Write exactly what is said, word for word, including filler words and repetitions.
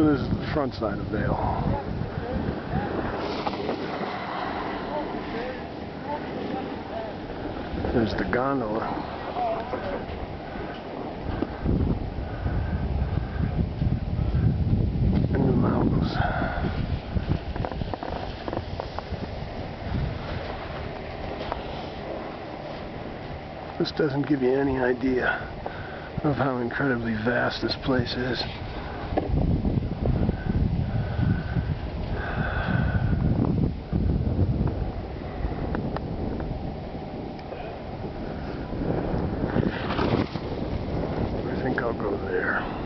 So this is the front side of Vail. There's the gondola. And the mountains. This doesn't give you any idea of how incredibly vast this place is. I think I'll go there.